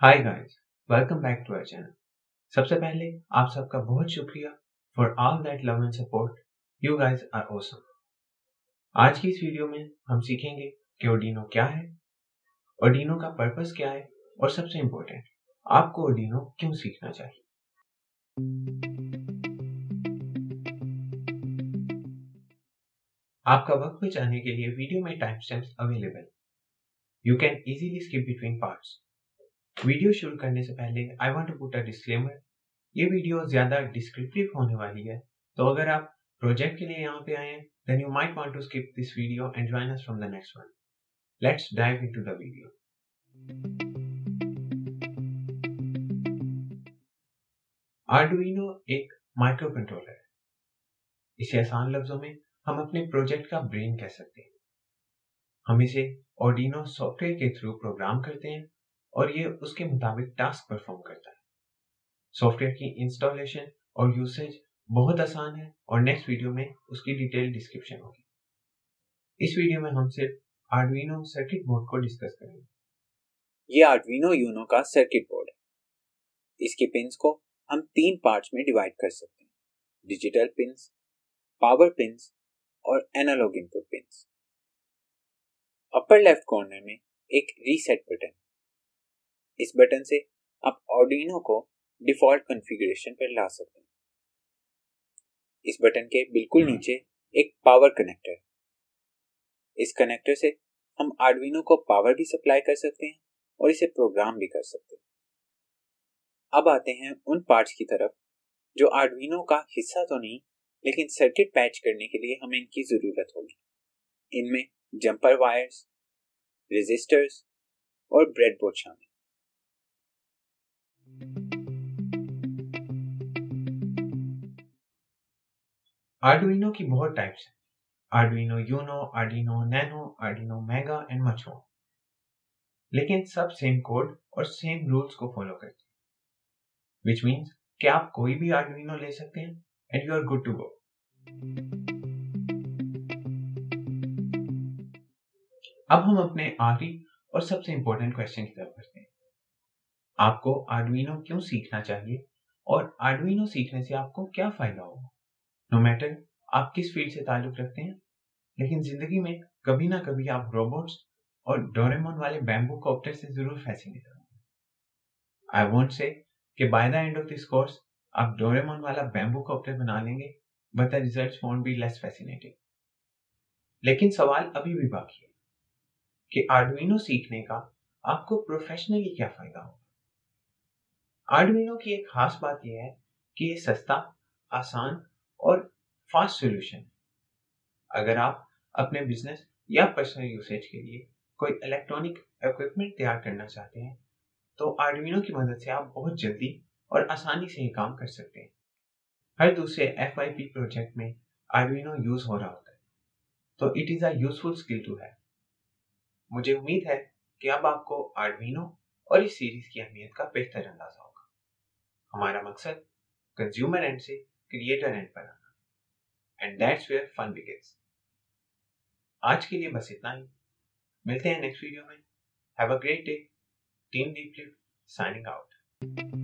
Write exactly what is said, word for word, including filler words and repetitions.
Hi guys, welcome back to our channel. सबसे पहले आप सबका बहुत शुक्रिया for all that love and support. You guys are awesome. आज की इस वीडियो में हम सीखेंगे कि आर्डिनो क्या है, आर्डिनो का पर्पस क्या है और सबसे इम्पोर्टेंट, आपको आर्डिनो क्यों सीखना चाहिए। आपका वक्त बचाने के लिए वीडियो में time stamps available. You can easily skip between parts. Video शुरू करने से पहले I want to put a disclaimer. ये वीडियो ज्यादा डिस्क्रिप्टिव होने वाली है, तो अगर आप प्रोजेक्ट के लिए यहाँ पे आए हैं then you might want to skip this video and join us from the next one. Let's dive into the video. Arduino एक माइक्रो कंट्रोलर है। इसे आसान लफ्जों में हम अपने प्रोजेक्ट का ब्रेन कह सकते हैं। हम इसे Arduino सॉफ्टवेयर के थ्रू प्रोग्राम करते हैं और ये उसके मुताबिक टास्क परफॉर्म करता है। सॉफ्टवेयर की इंस्टॉलेशन और यूसेज बहुत आसान है और नेक्स्ट वीडियो में उसकी डिटेल डिस्क्रिप्शन होगी। इस वीडियो में हम सिर्फ Arduino सर्किट बोर्ड को डिस्कस करेंगे। ये Arduino Uno का सर्किट बोर्ड है। इसके पिंस को हम तीन पार्ट्स में डिवाइड कर सकते हैं: डिजिटल पिंस, पावर पिंस और analog input pins. Upper left corner में एक रीसेट बटन। इस बटन से आप Arduino को डिफॉल्ट कॉन्फ़िगरेशन पर ला सकते हैं। इस बटन के बिल्कुल नीचे एक पावर कनेक्टर है। इस कनेक्टर से हम Arduino को पावर भी सप्लाई कर सकते हैं और इसे प्रोग्राम भी कर सकते हैं। अब आते हैं उन पार्ट्स की तरफ जो Arduino का हिस्सा तो नहीं, लेकिन सर्किट पैच करने के लिए हमें इनकी जरूरत होगी। इनमें जंपर वायर्स, रेजिस्टर्स और ब्रेडबोर्ड शामिल। Arduino की बहुत टाइप्स हैं। Arduino Uno, Arduino Nano, Arduino Mega and much more. लेकिन सब सेम कोड और सेम रूल्स को फॉलो करते हैं, विच मीन्स कि आप कोई भी Arduino ले सकते हैं and you are good to go. अब हम अपने आखिरी और सबसे इंपॉर्टेंट क्वेश्चन की तरफ बढ़ते हैं। आपको Arduino क्यों सीखना चाहिए और Arduino सीखने से आपको क्या फायदा होगा। नो मैटर आप किस फील्ड से ताल्लुक रखते हैं, लेकिन जिंदगी में कभी ना कभी आप रोबोट्स और डोरेमोन वाले बैम्बू कॉप्टर से जरूर फैसिनेट होंगे। आई वोंट से कि by the end of this course आप डोरेमोन वाला बैम्बू कॉप्टर बना लेंगे, but the results won't be less fascinating. लेकिन सवाल अभी भी बाकी है कि Arduino सीखने का आपको प्रोफेशनली क्या फायदा होगा। Arduino की एक खास बात यह है कि ये सस्ता, आसान और फास्ट सॉल्यूशन है। अगर आप अपने बिजनेस या पर्सनल यूसेज के लिए कोई इलेक्ट्रॉनिक इक्विपमेंट तैयार करना चाहते हैं, तो Arduino की मदद से आप बहुत जल्दी और आसानी से ये काम कर सकते हैं। हर दूसरे एफ वाई पी प्रोजेक्ट में Arduino यूज हो रहा होता है, तो it is a useful skill to have. मुझे उम्मीद है कि अब आपको Arduino और इस सीरीज की अहमियत का बेहतर अंदाजा होगा। हमारा मकसद कंज्यूमर एंड से क्रिएटर एंड बनाना, and that's where fun begins. आज के लिए बस इतना ही। मिलते हैं नेक्स्ट वीडियो में। Have a great day. Team deep live signing out.